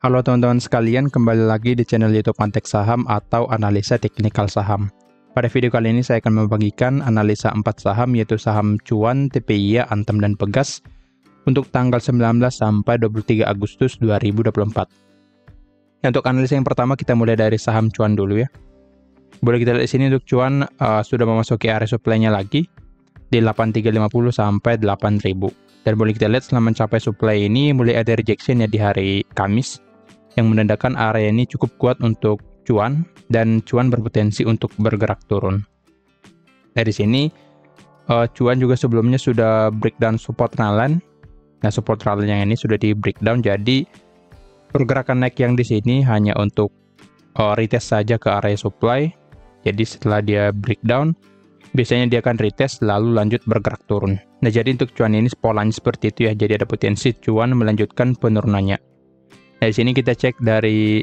Halo teman-teman sekalian, kembali lagi di channel YouTube Mantek Saham atau Analisa Teknikal Saham. Pada video kali ini saya akan membagikan analisa 4 saham yaitu saham Cuan, TPIA, Antam, dan Pegas untuk tanggal 19 sampai 23 Agustus 2024. Untuk analisa yang pertama kita mulai dari saham Cuan dulu ya. Boleh kita lihat di sini untuk Cuan sudah memasuki area supply-nya lagi di 8350 sampai 8000. Dan boleh kita lihat setelah mencapai supply ini mulai ada rejection ya di hari Kamis, yang menandakan area ini cukup kuat untuk Cuan dan Cuan berpotensi untuk bergerak turun. Dari sini Cuan juga sebelumnya sudah breakdown support trendline. Nah, support trendline yang ini sudah di breakdown, jadi pergerakan naik yang di sini hanya untuk retest saja ke area supply. Jadi setelah dia breakdown, biasanya dia akan retest lalu lanjut bergerak turun. Nah, jadi untuk Cuan ini polanya seperti itu ya. Jadi ada potensi Cuan melanjutkan penurunannya. Nah, di sini kita cek dari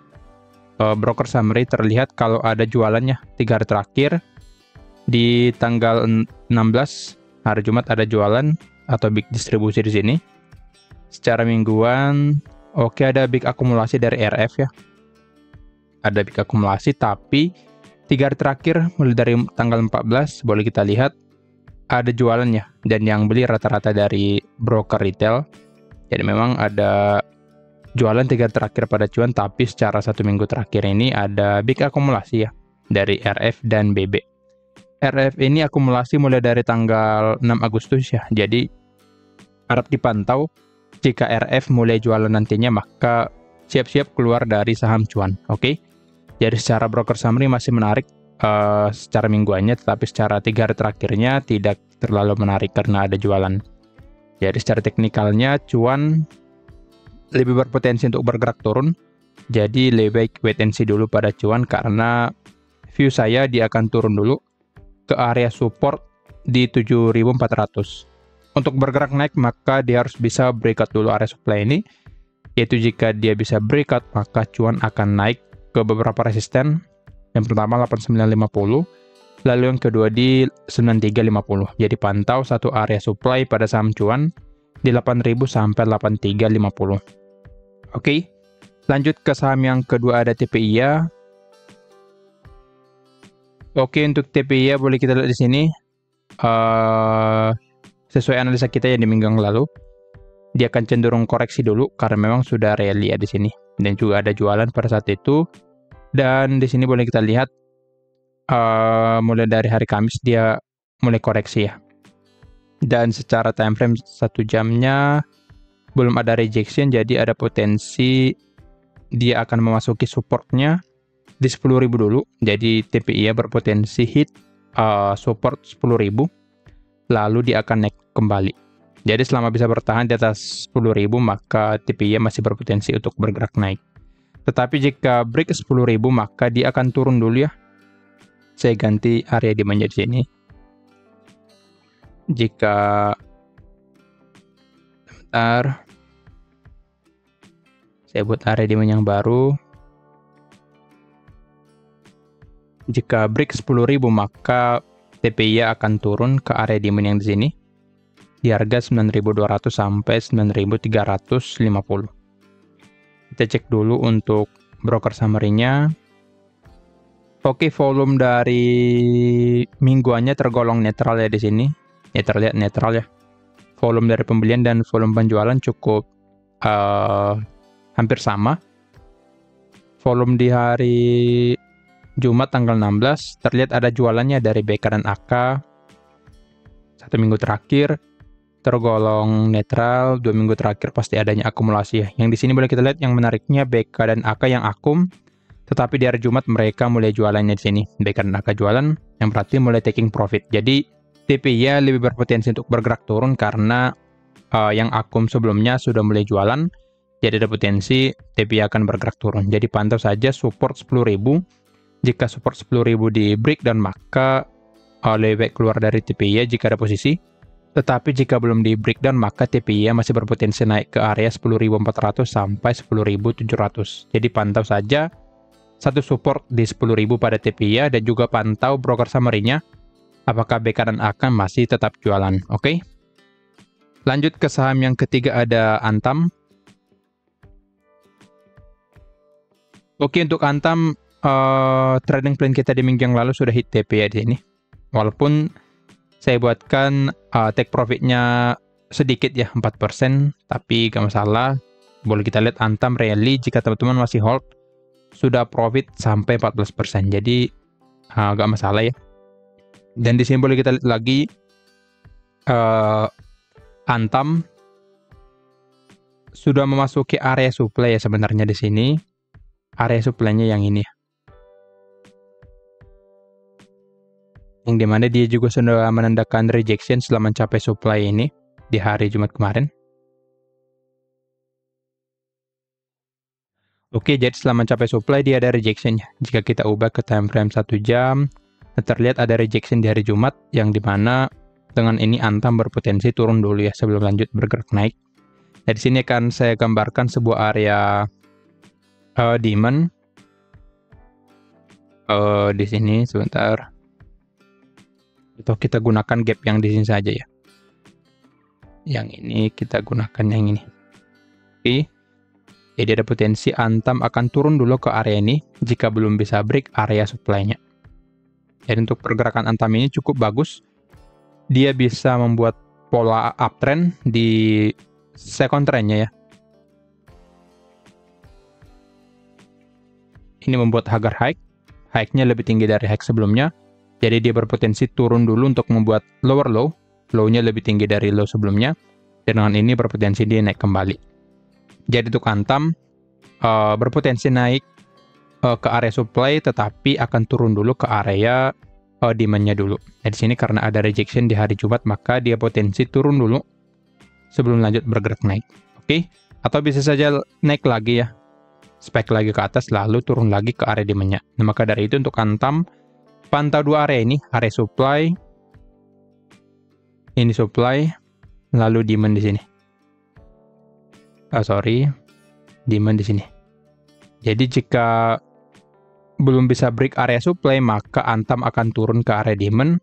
broker summary, terlihat kalau ada jualannya 3 hari terakhir. Di tanggal 16 hari Jumat ada jualan atau big distribusi di sini. Secara mingguan, oke, ada big akumulasi dari RF ya. Ada big akumulasi, tapi 3 hari terakhir mulai dari tanggal 14 boleh kita lihat ada jualannya, dan yang beli rata-rata dari broker retail. Jadi memang ada jualan 3 hari terakhir pada Cuan, tapi secara 1 minggu terakhir ini ada big akumulasi ya dari RF dan BB. RF ini akumulasi mulai dari tanggal 6 Agustus ya. Jadi harap dipantau, jika RF mulai jualan nantinya maka siap-siap keluar dari saham Cuan. Oke. Jadi secara broker summary masih menarik secara mingguannya, tetapi secara 3 hari terakhirnya tidak terlalu menarik karena ada jualan. Jadi secara teknikalnya Cuan lebih berpotensi untuk bergerak turun. Jadi lebih baik wait and see dulu pada Cuan, karena view saya dia akan turun dulu ke area support di 7400. Untuk bergerak naik maka dia harus bisa breakout dulu area supply ini, yaitu jika dia bisa breakout maka Cuan akan naik ke beberapa resisten. Yang pertama 8950, lalu yang kedua di 9350. Jadi pantau satu area supply pada saham Cuan di 8000 sampai 8350. Oke, lanjut ke saham yang kedua ada TPIA. Oke, untuk TPIA boleh kita lihat di sini sesuai analisa kita yang di minggu yang lalu, dia akan cenderung koreksi dulu karena memang sudah rally ya di sini, dan juga ada jualan pada saat itu. Dan di sini boleh kita lihat mulai dari hari Kamis dia mulai koreksi ya. Dan secara time frame 1 jamnya belum ada rejection, jadi ada potensi dia akan memasuki supportnya di 10.000 dulu. Jadi TPIA berpotensi hit support 10.000, lalu dia akan naik kembali. Jadi selama bisa bertahan di atas 10.000 maka TPIA masih berpotensi untuk bergerak naik. Tetapi jika break 10.000 maka dia akan turun dulu ya. Saya ganti area demand di sini. Jika saya buat area demand yang baru. Jika break 10.000 maka TPIA akan turun ke area demand yang di sini di harga 9.200 sampai 9.350. Kita cek dulu untuk broker summary-nya. Oke, volume dari mingguannya tergolong netral ya di sini. Ya, terlihat netral ya. Volume dari pembelian dan volume penjualan cukup hampir sama. Volume di hari Jumat tanggal 16 terlihat ada jualannya dari BK dan AK. 1 minggu terakhir tergolong netral, 2 minggu terakhir pasti adanya akumulasi ya. Yang di sini boleh kita lihat yang menariknya BK dan AK yang akum, tetapi di hari Jumat mereka mulai jualannya di sini. BK dan AK jualan, yang berarti mulai taking profit. Jadi TPIA lebih berpotensi untuk bergerak turun karena yang akum sebelumnya sudah mulai jualan. Jadi ada potensi TPIA akan bergerak turun. Jadi pantau saja support 10.000. Jika support 10.000 di breakdown maka lebih baik keluar dari TPIA jika ada posisi. Tetapi jika belum di breakdown maka TPIA masih berpotensi naik ke area 10.400 sampai 10.700. Jadi pantau saja satu support di 10.000 pada TPIA, dan juga pantau broker summary-nya apakah BK dan AK masih tetap jualan. Oke. Lanjut ke saham yang ketiga ada Antam. Oke, untuk Antam trading plan kita di minggu yang lalu sudah hit TP ya di sini. Walaupun saya buatkan take profitnya sedikit ya 4%, tapi gak masalah. Boleh kita lihat Antam rally jika teman-teman masih hold sudah profit sampai 14%. Jadi gak masalah ya. Dan di sini boleh kita lihat lagi Antam sudah memasuki area supply ya sebenarnya di sini. Area supply-nya yang ini ya. Yang dimana dia juga sudah menandakan rejection setelah mencapai supply ini di hari Jumat kemarin. Oke, jadi setelah mencapai supply dia ada rejection-nya. Jika kita ubah ke time frame 1 jam, terlihat ada rejection di hari Jumat yang dimana dengan ini Antam berpotensi turun dulu ya sebelum lanjut bergerak naik. Nah, di sini akan saya gambarkan sebuah area demand. Di sini sebentar. Atau kita gunakan gap yang di sini saja ya. Yang ini kita gunakan yang ini. Oke. Jadi ada potensi Antam akan turun dulu ke area ini jika belum bisa break area supply-nya. Jadi untuk pergerakan Antam ini cukup bagus. Dia bisa membuat pola uptrend di second trend-nya ya. Ini membuat agar high-nya lebih tinggi dari high sebelumnya. Jadi dia berpotensi turun dulu untuk membuat lower low. Low-nya lebih tinggi dari low sebelumnya. Dan dengan ini berpotensi dia naik kembali. Jadi untuk Antam berpotensi naik ke area supply tetapi akan turun dulu ke area demand-nya dulu. Nah, di sini karena ada rejection di hari Jumat maka dia potensi turun dulu sebelum lanjut bergerak naik. Oke? Atau bisa saja naik lagi ya. Spike lagi ke atas lalu turun lagi ke area demand-nya. Nah, maka dari itu untuk Antam pantau dua area ini, area supply, ini supply, lalu demand di sini. Demand di sini. Jadi jika belum bisa break area supply, maka Antam akan turun ke area demand.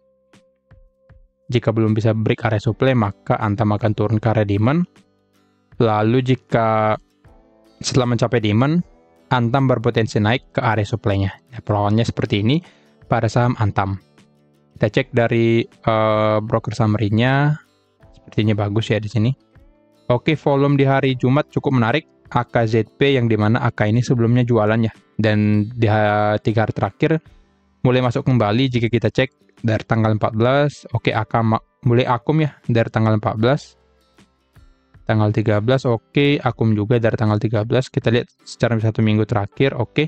Jika belum bisa break area supply, maka Antam akan turun ke area demand. Lalu jika setelah mencapai demand, Antam berpotensi naik ke area supply-nya. Ya, perlawannya seperti ini pada saham Antam. Kita cek dari broker summary-nya, sepertinya bagus ya di sini. Oke, volume di hari Jumat cukup menarik. AKZP yang dimana AK ini sebelumnya jualannya. Dan di 3 hari terakhir mulai masuk kembali jika kita cek dari tanggal 14. Oke, AK mulai akum ya dari tanggal 14. Tanggal 13, oke, akum juga dari tanggal 13. Kita lihat secara 1 minggu terakhir, oke.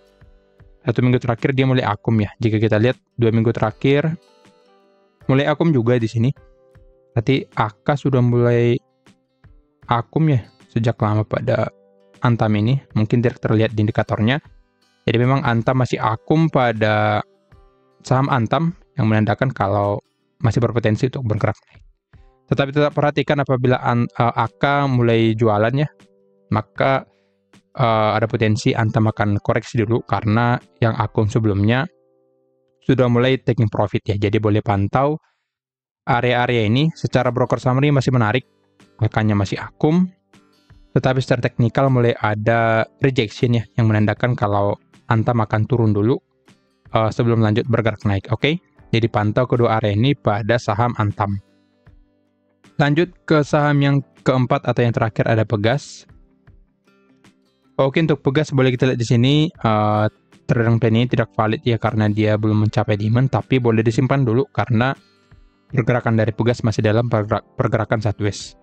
1 minggu terakhir dia mulai akum ya. Jika kita lihat 2 minggu terakhir, mulai akum juga di sini. Berarti AK sudah mulai akum ya sejak lama pada Antam ini. Mungkin tidak terlihat di indikatornya. Jadi memang Antam masih akum pada saham Antam yang menandakan kalau masih berpotensi untuk bergerak naik. Tetapi tetap perhatikan apabila AK mulai jualan ya, maka ada potensi Antam akan koreksi dulu karena yang akum sebelumnya sudah mulai taking profit ya. Jadi boleh pantau area-area ini. Secara broker summary masih menarik, makanya masih akum. Tetapi secara teknikal mulai ada rejection ya, yang menandakan kalau Antam akan turun dulu sebelum lanjut bergerak naik. Oke, jadi pantau kedua area ini pada saham Antam. Lanjut ke saham yang keempat atau yang terakhir ada Pegas. Oke, untuk Pegas boleh kita lihat di sini trading plan ini tidak valid ya karena dia belum mencapai demand, tapi boleh disimpan dulu karena pergerakan dari Pegas masih dalam pergerakan sideways.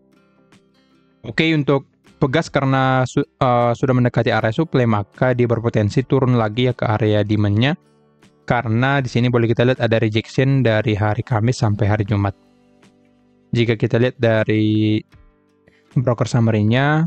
Oke, untuk Pegas karena sudah mendekati area supply maka dia berpotensi turun lagi ya ke area demand-nya karena di sini boleh kita lihat ada rejection dari hari Kamis sampai hari Jumat. Jika kita lihat dari broker summary-nya,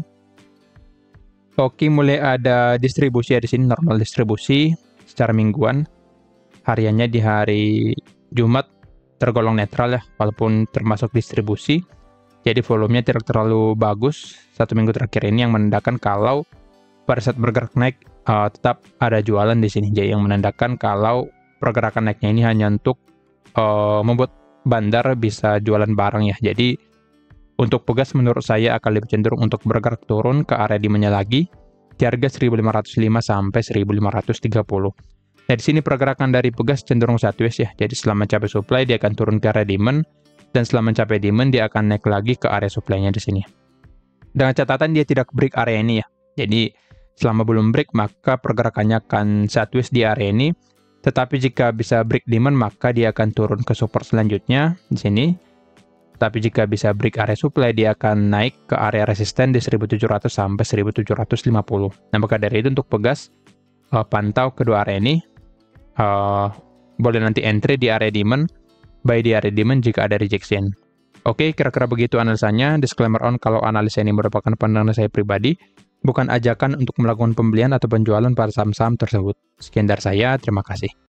oke, mulai ada distribusi ya di sini, normal distribusi secara mingguan. Hariannya di hari Jumat tergolong netral ya, walaupun termasuk distribusi. Jadi volumenya tidak terlalu bagus 1 minggu terakhir ini yang menandakan kalau pada saat bergerak naik tetap ada jualan di sini. Jadi yang menandakan kalau pergerakan naiknya ini hanya untuk membuat bandar bisa jualan barang ya. Jadi untuk Pegas menurut saya akan lebih cenderung untuk bergerak turun ke area demand-nya lagi di harga 1505 sampai 1530. Nah, di sini pergerakan dari pegas cenderung sideways ya. Jadi setelah mencapai supply dia akan turun ke area demand, dan setelah mencapai demand dia akan naik lagi ke area supply-nya di sini. Dengan catatan dia tidak break area ini ya. Jadi selama belum break maka pergerakannya akan sideways di area ini. Tetapi jika bisa break demand maka dia akan turun ke support selanjutnya di sini. Tapi jika bisa break area supply dia akan naik ke area resisten di 1700 sampai 1750. Nah, maka dari itu untuk pegas pantau kedua area ini. Boleh nanti entry di area demand, buy di area demand jika ada rejection. Oke, kira-kira begitu analisanya. Disclaimer on kalau analisa ini merupakan pandangan saya pribadi, bukan ajakan untuk melakukan pembelian atau penjualan pada saham-saham tersebut. Sekian dari saya, terima kasih.